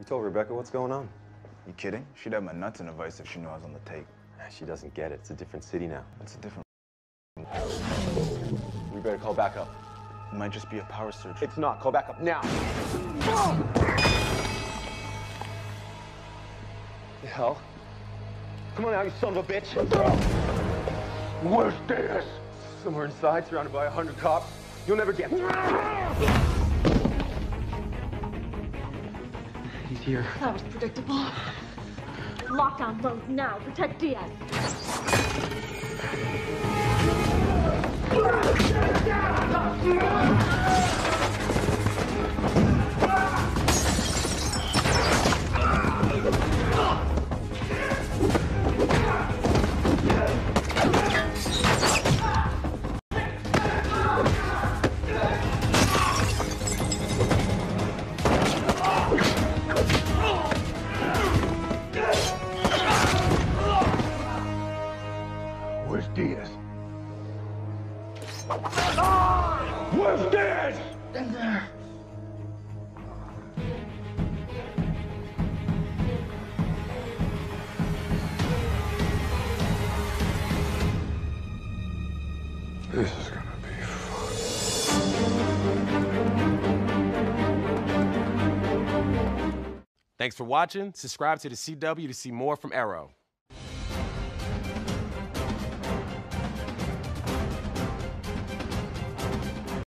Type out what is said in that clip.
told Rebecca what's going on. You kidding? She'd have my nuts in a vice if she knew I was on the tape. She doesn't get it. It's a different city now. It's a different... We better call back up. It might just be a power surge. It's not. Call back up now. The hell? Come on now, you son of a bitch. Where's Diaz? Somewhere inside, surrounded by 100 cops. You'll never get... He's here. That was predictable. Lockdown mode now. Protect Diaz. Where's Diaz? Where's Diaz? In there. This is gonna be fun. Thanks for watching. Subscribe to the CW to see more from Arrow.